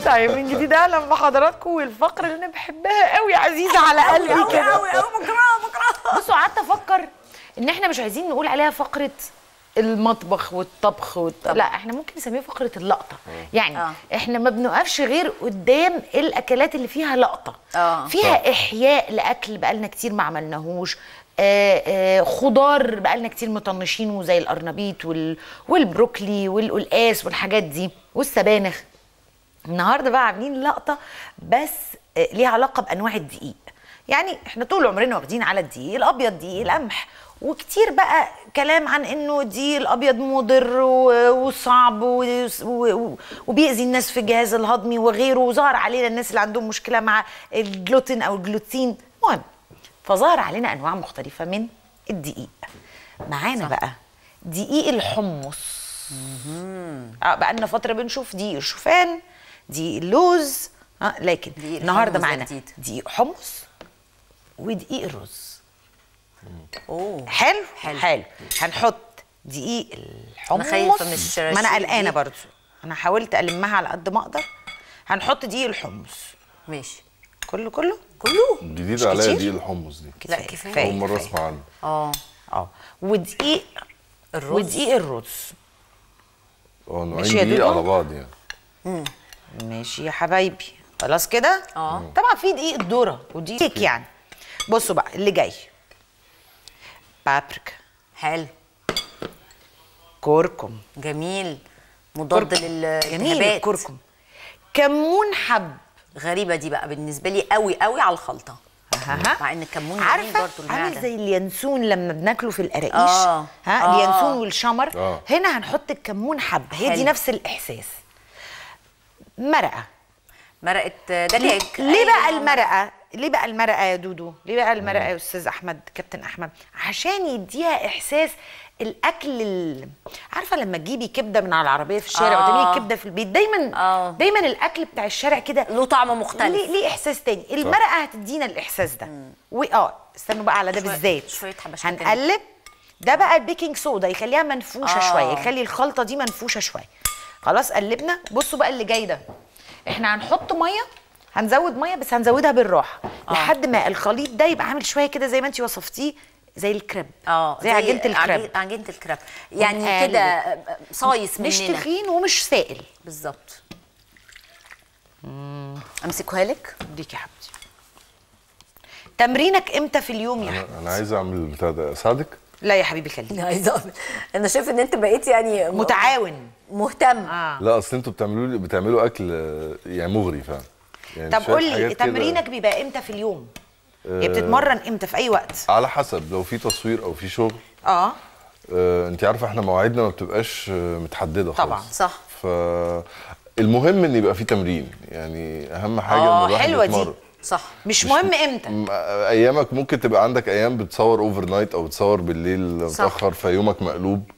طيب من جديد اهلا بحضراتكم، والفقره اللي انا بحبها قوي عزيزه على قلبي كده قوي بكرهها. بصوا قعدت افكر ان احنا مش عايزين نقول عليها فقره المطبخ والطبخ لا احنا ممكن نسميها فقره اللقطه. يعني احنا ما بنوقفش غير قدام الاكلات اللي فيها لقطه، فيها احياء لاكل بقالنا كتير ما عملناهوش، خضار بقالنا كتير مطنشينه زي القرنبيط والبروكلي والقلقاس والحاجات دي والسبانخ. النهارده بقى عاملين لقطه بس ليها علاقه بانواع الدقيق. يعني احنا طول عمرنا واخدين على الدقيق الابيض، دقيق القمح، وكتير بقى كلام عن انه الدقيق الابيض مضر وصعب وبيأذي الناس في الجهاز الهضمي وغيره، وظهر علينا الناس اللي عندهم مشكله مع الجلوتين او الجلوتين. المهم فظهر علينا انواع مختلفه من الدقيق. معانا بقى دقيق الحمص. بقى لنا فتره بنشوف دقيق الشوفان، دقيق اللوز، لكن النهارده معانا دقيق حمص ودقيق الرز. حلو. هنحط دقيق الحمص. انا خايفه مش ما انا قلقانه برضه، انا حاولت المها على قد ما اقدر. هنحط دقيق الحمص. ماشي. كله جديد عليا دقيق الحمص دي. لا كفايه، اول مره اسمع عنه. ودقيق الرز. نوعين دقيق على بعض يعني. ماشي يا حبايبي، خلاص كده. طبعا في دقيق الذره ودقيق يعني. بصوا بقى اللي جاي: بابريكا. حلو. كركم. جميل، مضاد للالتهابات. جميل الكركم. كمون حب. غريبه دي بقى بالنسبه لي قوي على الخلطه. مع ان الكمون جميل برضه المعده. عامل زي اليانسون لما بناكله في القراقيش. اليانسون والشمر. هنا هنحط الكمون حب. هي دي نفس الاحساس. مرقه دجاج. ليه بقى المرقه يا دودو؟ ليه بقى المرقه يا استاذ احمد، كابتن احمد؟ عشان يديها احساس الاكل. عارفه لما تجيبي كبده من على العربيه في الشارع وتعملي كبده في البيت، دايما الاكل بتاع الشارع كده له طعم مختلف، ليه احساس تاني. المرقه هتدينا الاحساس ده. استنوا بقى على ده بالذات. هنقلب. ده بقى البيكنج صودا يخليها منفوشه شويه، يخلي الخلطه دي منفوشه شويه. خلاص قلبنا. بصوا بقى اللي جاي ده، احنا هنحط ميه، هنزود ميه بس هنزودها بالراحه لحد ما الخليط ده يبقى عامل شويه كده زي ما انت وصفتيه، زي الكريب. زي عجينه الكريب. عجينه الكريب يعني كده صايص مننا، مش تخين ومش سائل بالظبط. امسكها لك اديك يا حبيبتي. تمرينك امتى في اليوم يا حبيبتي؟ انا عايزه اعمل البتاع ده، اساعدك؟ لا يا حبيبي خليك. عايزه اعمل. انا شايف ان انت بقيت يعني متعاون مهتم. لا اصل انتوا بتعملوا اكل يعني مغري فعلا. يعني طب قول لي تمرينك بيبقى امتى في اليوم؟ بتتمرن امتى في اي وقت؟ على حسب، لو في تصوير او في شغل. انت عارفه احنا مواعيدنا ما بتبقاش متحدده خالص. طبعا صح. المهم ان يبقى في تمرين، يعني اهم حاجه ان الواحد يتمرن. صح. مش مهم امتى. ايامك ممكن تبقى عندك ايام بتصور اوفر نايت او بتصور بالليل متاخر، فيومك مقلوب.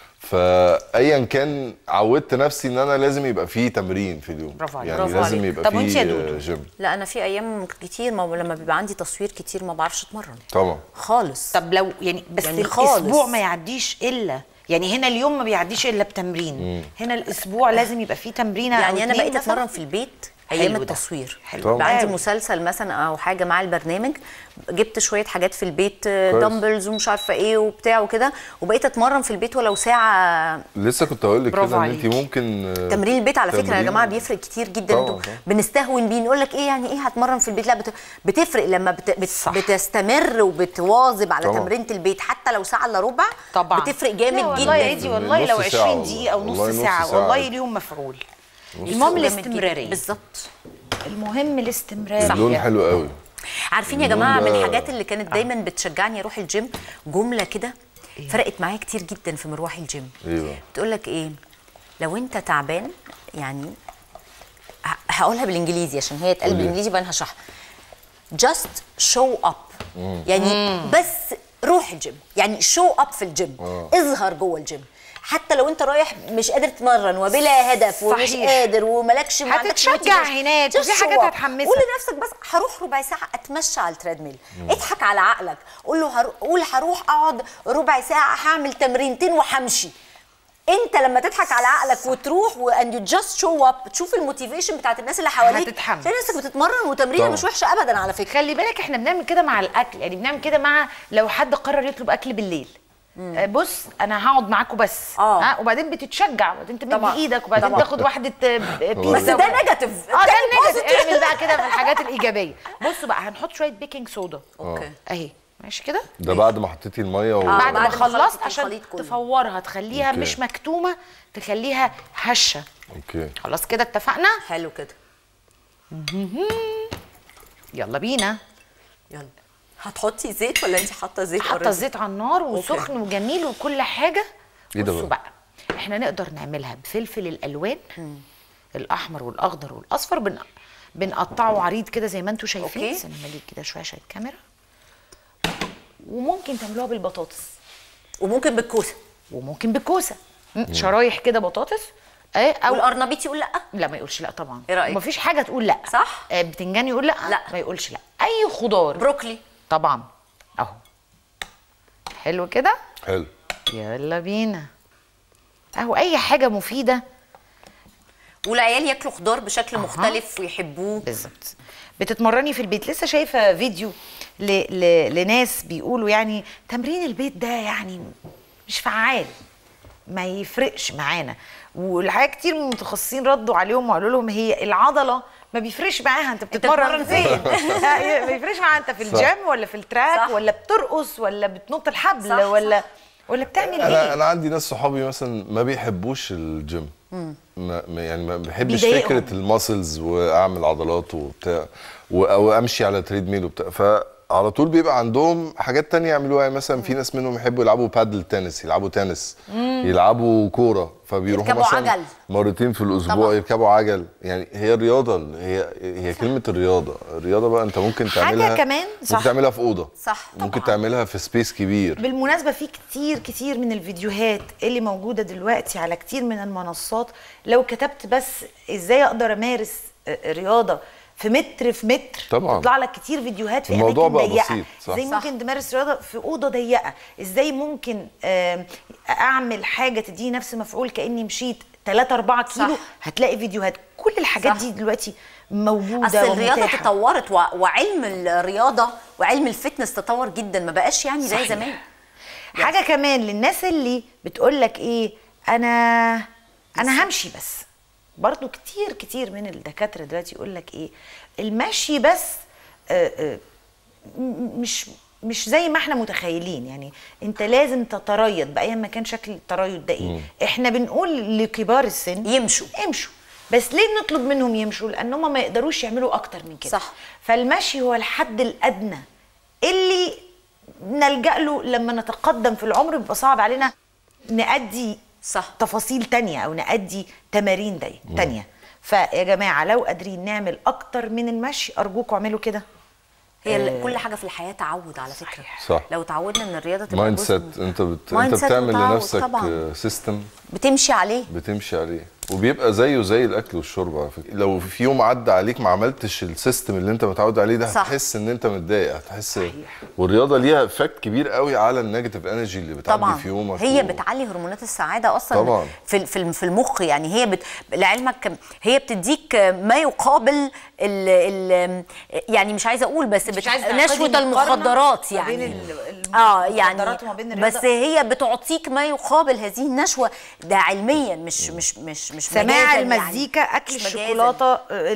فايا كان عودت نفسي ان انا لازم يبقى فيه تمرين في اليوم. برافو عليك. يعني لازم يبقى فيه جيم. لا انا في ايام كتير لما بيبقى عندي تصوير كتير ما بعرفش اتمرن طبعا خالص. طب لو يعني بس يعني الاسبوع ما يعديش الا، يعني هنا اليوم ما بيعديش الا بتمرين. هنا الاسبوع لازم يبقى فيه تمرينه. يعني انا بقيت اتمرن في البيت ايام التصوير. عندي مسلسل مثلا او حاجه مع البرنامج، جبت شويه حاجات في البيت، دمبلز ومش عارفه ايه وبتاع وكده، وبقيت اتمرن في البيت ولو ساعه. لسه كنت هقول لك كده ان انت ممكن تمرين البيت على فكره يا جماعه بيفرق كتير جدا. انتوا بنستهون بيه نقول لك ايه يعني ايه هتمرن في البيت، لا بتفرق لما بتستمر وبتواظب على تمرينه البيت حتى لو ساعه الا ربع. طبعا بتفرق جامد جدا. والله يا ايدي، والله لو 20 دقيقه او نص ساعه والله اليوم مفعول. المهم الاستمراريه. بالظبط، المهم الاستمراريه. اللون حلو قوي. عارفين يا جماعه من الحاجات اللي كانت دايما بتشجعني اروح الجيم، جمله كده فرقت معايا كتير جدا في مروح الجيم. بتقول لك ايه؟ لو انت تعبان، يعني هقولها بالانجليزي عشان هي اتقال بالانجليزي بقى انا هشرحها. just show up. يعني بس روح الجيم، يعني show up في الجيم. اظهر جوه الجيم. حتى لو انت رايح مش قادر تتمرن وبلا هدف ومش قادر ومالكش هتتشجع هناك وفي حاجات هتحمسك. قول لنفسك بس هروح ربع ساعه اتمشى على التريدميل. اضحك على عقلك، قول له قول هروح اقعد ربع ساعه هعمل تمرينتين وهمشي. انت لما تضحك على عقلك وتروح واند يو جاست شو اب، تشوف الموتيفيشن بتاعت الناس اللي حواليك، هتتحمس. تلاقي نفسك بتتمرن، وتمرينه مش وحشه ابدا على فكره. خلي بالك احنا بنعمل كده مع الاكل، يعني بنعمل كده مع لو حد قرر يطلب اكل بالليل. بص انا هقعد معاكم بس وبعدين بتتشجع، وبعدين تمد ايدك، وبعدين تاخد واحده بيتزا. بس ده نيجاتيف. ده النيجاتيف. اعمل بقى كده في الحاجات الايجابيه. بصوا بقى هنحط شويه بيكنج صودا. اوكي اهي ماشي كده. ده بعد ما حطيتي الميه بعد ما خلصت خلطت عشان الخليط كله. تفورها، تخليها مش مكتومه، تخليها هشه. اوكي خلاص كده اتفقنا. حلو كده. يلا بينا. يلا. هتحطي زيت ولا انت حاطه زيت؟ حاطه الزيت على النار وسخن وجميل وكل حاجه. ايه ده بصوا بقى احنا نقدر نعملها بفلفل الالوان الاحمر والاخضر والاصفر، بنقطعه عريض كده زي ما انتم شايفين. سنملي كده شويه عشان الكاميرا. وممكن تعملوها بالبطاطس، وممكن بالكوسه، وممكن بالكوسه. شرايح كده بطاطس. او القرنبيط يقول لا؟ لا ما يقولش لا طبعا. ايه رايك؟ مفيش حاجه تقول لا. صح. بتنجان يقول لا؟ لا ما يقولش لا. اي خضار. بروكلي طبعا اهو. حلو كده. حلو. يلا بينا اهو. اي حاجه مفيده، والعيال ياكلوا خضار بشكل مختلف ويحبوه. بالظبط. بتتمرني في البيت. لسه شايفه فيديو لناس بيقولوا يعني تمرين البيت ده يعني مش فعال، ما يفرقش معانا. والحقيقه كتير من المتخصصين ردوا عليهم وقالوا لهم هي العضله ما بيفرقش معاها انت بتتمرن فين. ما بيفرقش معاها انت في الجيم ولا في التراك ولا بترقص ولا بتنط الحبل ولا بتعمل ايه. انا عندي ناس صحابي مثلا ما بيحبوش الجيم. يعني ما بحبش فكره الماسلز واعمل عضلات وبتاع او امشي على تريد ميل وبتاع، فعلى طول بيبقى عندهم حاجات تانية يعملوها. يعني مثلا في ناس منهم يحبوا يلعبوا بادل تنس، يلعبوا تنس، يلعبوا كوره، فبيروحوا مثلا عجل مرتين في الاسبوع طبعا. يركبوا عجل. يعني هي الرياضه، هي كلمه الرياضه بقى انت ممكن تعملها حاجه كمان صح. ممكن تعملها في اوضه، صح طبعا. ممكن تعملها في سبيس كبير. بالمناسبه في كتير من الفيديوهات اللي موجوده دلوقتي على كتير من المنصات، لو كتبت بس ازاي اقدر امارس رياضه في متر طبعا تطلع لك كتير فيديوهات في اماكن ضيقه. ازاي ممكن تمارس رياضه في اوضه ضيقه، ازاي ممكن اعمل حاجه تديني نفس مفعول كاني مشيت 3-4 كيلو. هتلاقي فيديوهات. كل الحاجات دي دلوقتي موجوده. اصل الرياضه تطورت وعلم الرياضه وعلم الفتنس تطور جدا، ما بقاش يعني زي زمان. حاجه كمان للناس اللي بتقول لك ايه انا همشي بس. برضو كتير من الدكاتره دلوقتي يقول لك ايه المشي بس مش زي ما احنا متخيلين. يعني انت لازم تتريض بايا ما كان شكل التريض ده ايه. احنا بنقول لكبار السن يمشوا، بس ليه بنطلب منهم يمشوا؟ لان هم ما يقدروش يعملوا اكتر من كده. صح. فالمشي هو الحد الادنى اللي نلجأ له لما نتقدم في العمر. بيبقى صعب علينا نأدي تفاصيل تانية او نأدي تمارين تانية. فيا جماعه لو قادرين نعمل اكتر من المشي ارجوكم اعملوا كده. هي كل حاجه في الحياه تعود على فكره. صح. لو تعودنا ان الرياضه تبقى مايند سيت. انت بتعمل لنفسك سيستم بتمشي عليه وبيبقى زيه زي الاكل والشرب على فكره. لو في يوم عدى عليك ما عملتش السيستم اللي انت متعود عليه ده هتحس ان انت متضايق، هتحس. والرياضه ليها افكت كبير قوي على النيجاتيف انرجي اللي بتعدي في يومك. هي بتعلي هرمونات السعاده اصلا طبعا. في المخ. يعني هي لعلمك هي بتديك ما يقابل يعني مش عايزه اقول بس نشوه المخدرات يعني يعني بس هي بتعطيك ما يقابل هذه النشوه. ده علميا مش سماع المزيكا يعني. اكل الشوكولاته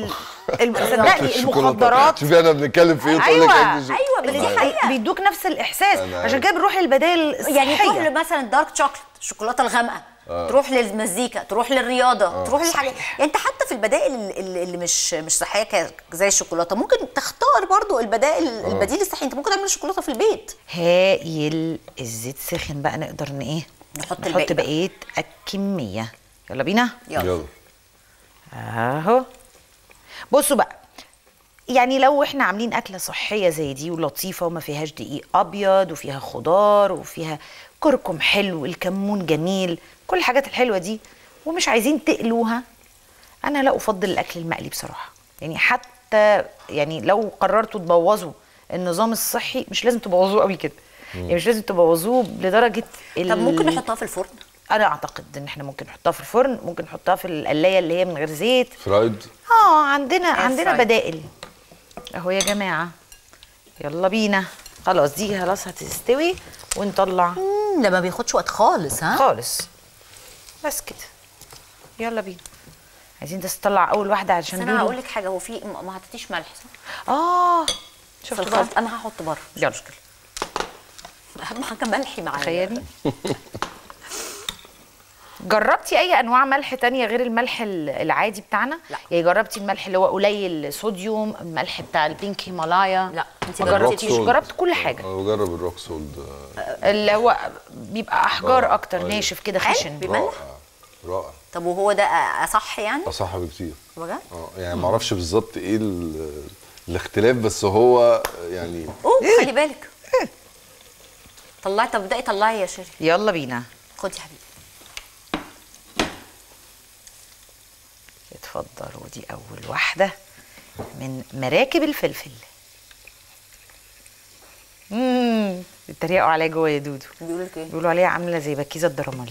صدقني المخدرات. شوفي انا بنتكلم في ايه. ايوه بس دي حقيقه بيدوك نفس الاحساس. عشان كده بنروح للبدائل الصحيه. يعني تروح مثلا دارك شوكليت الشوكولاته الغامقه تروح للمزيكا، تروح للرياضه، تروح للحاجات. يعني انت حتى في البدائل اللي مش صحيه زي الشوكولاته ممكن تختار برضو البديل الصحي. انت ممكن تعمل الشوكولاته في البيت. هايل. الزيت سخن بقى، نقدر نحط بقيه الكميه. يلا بينا. يلا اهو. بصوا بقى، يعني لو احنا عاملين اكله صحيه زي دي ولطيفه وما فيهاش دقيق ابيض وفيها خضار وفيها كركم حلو، الكمون جميل، كل الحاجات الحلوه دي، ومش عايزين تقلوها، انا لا افضل الاكل المقلي بصراحه. يعني حتى يعني لو قررتوا تبوظوا النظام الصحي مش لازم تبوظوه قوي كده. يعني مش لازم تبوظوه لدرجه طب ممكن نحطها في الفرن. انا اعتقد ان احنا ممكن نحطها في الفرن، ممكن نحطها في القلايه اللي هي من غير زيت. فرايد. عندنا فرايد. بدائل اهو يا جماعه. يلا بينا. خلاص دي خلاص هتستوي ونطلع. ده ما بياخدش وقت خالص. ها خالص. بس كده. يلا بينا. عايزين بس نطلع اول واحده علشان انا هقول لك حاجه، هو في ما حطيتيش ملح صح؟ شفتوا بقى؟ انا هحط بره. يلا. اهم حاجه ملحي معايا. تخيلي. جربتي اي انواع ملح تانية غير الملح العادي بتاعنا؟ لا. يعني جربتي الملح اللي هو قليل صوديوم، الملح بتاع البينك هيمالايا؟ لا انت ما جربتي جربتيش؟ جربت كل حاجه. بجرب الروك سولد. اللي هو بيبقى احجار اكتر، أيوة. ناشف كده حلو. خشن. بملح؟ رائع. طب وهو ده اصح يعني؟ اصح بكتير. بجد؟ يعني ما اعرفش بالظبط ايه الاختلاف، بس هو يعني خلي بالك. طلعي، طب ابدأي طلعي يا شيري. يلا بينا. خدي يا حبيبي. اتفضل. ودي اول واحده من مراكب الفلفل. بيتريقوا عليا جوه يا دودو. بيقولوا لك ايه؟ بيقولوا عليها عامله زي بكيزه الدرامالي.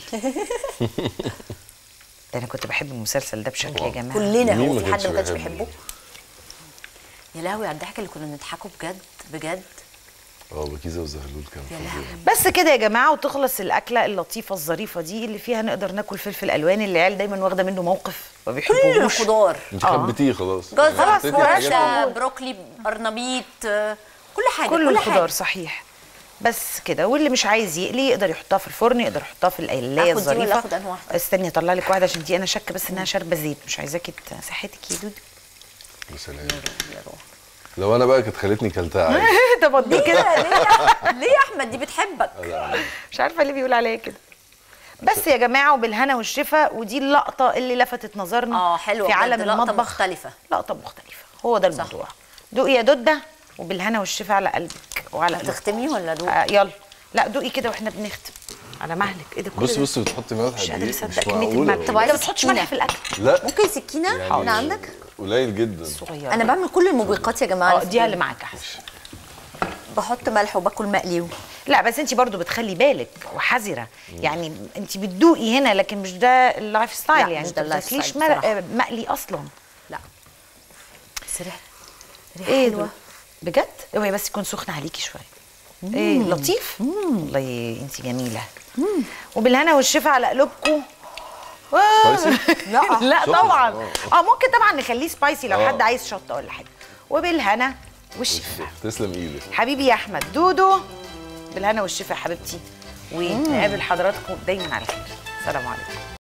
ده انا كنت بحب المسلسل ده بشكل يا جماعه. كلنا. مين هو ما في حد كانش ما كانش بيحبه؟ بيحبه؟ يا لهوي على الضحك اللي كنا بنضحكوا بجد بجد. بكيزه وزهلول كان يا فظيع. لهوي. بس كده يا جماعه، وتخلص الاكله اللطيفه الظريفه دي اللي فيها نقدر ناكل فلفل الوان اللي العيال دايما واخده منه موقف ما كل بيحبوهوش. الخضار. انت حبيتيه خلاص. جزر، يعني حطيتي الحاجات فراشة، بروكلي، قرنبيط، كل حاجه. كل كل الخضار حاجه. صحيح. بس كده. واللي مش عايز يقلي يقدر يحطها في الفرن، يقدر يحطها في القلايه آخد دي ولا الظريفه. آخد أنهي واحدة؟ استني اطلع لك واحده عشان دي انا شاكه بس انها شاربه زيت، مش عايزاكي صحتك يا دودو. يا سلام. لو انا بقى كانت خلتني كلتها عادي. طب ادي كده. ليه يا احمد؟ دي بتحبك. مش عارفه ليه بيقول عليا كده. بس يا جماعه وبالهنا والشفا. ودي اللقطه اللي لفتت نظرنا حلوه في عالم بجد. لقطة المطبخ. مختلفه. لقطه مختلفه. هو ده الموضوع. دوقي يا دوده وبالهنا والشفا على قلبك وعلى قلبك. هتختمي ولا دوق؟ يلا. لا دوقي كده واحنا بنختم على مهلك. ايه ده كل بص ده؟ بص بتحطي ملح مش قد قادره ايه؟ اصدق مش كميه معقولة الملح. طب انت عايزة ما بتحطش سكينة؟ ملح في الاكل؟ لا ممكن سكينه يعني من عندك؟ قليل جدا. صغيره. انا بعمل كل الموبقات يا جماعه. دي اللي معاك احسن. بحط ملح وباكل مقلي. لا بس انت برضو بتخلي بالك وحذره. يعني انت بتدوقي هنا لكن مش ده اللايف ستايل. لا، يعني مش انت ده ما اللايف بتاكليش ستايل بصراحة. مقلي اصلا. لا بس ريحه ايه حلوه. ده؟ بجد؟ اوعي بس يكون سخن عليكي شويه. ايه لطيف. والله انت جميله. وبالهنا والشفا على قلوبكم. سبايسي؟ لا شطة. طبعا. ممكن طبعا نخليه سبايسي لو حد عايز شطه ولا حاجه. وبالهنا والشفا. تسلم ايدك. حبيبي يا احمد. دودو بالهنا والشفا يا حبيبتي. ونقابل حضراتكم دايما على خير. سلام عليكم.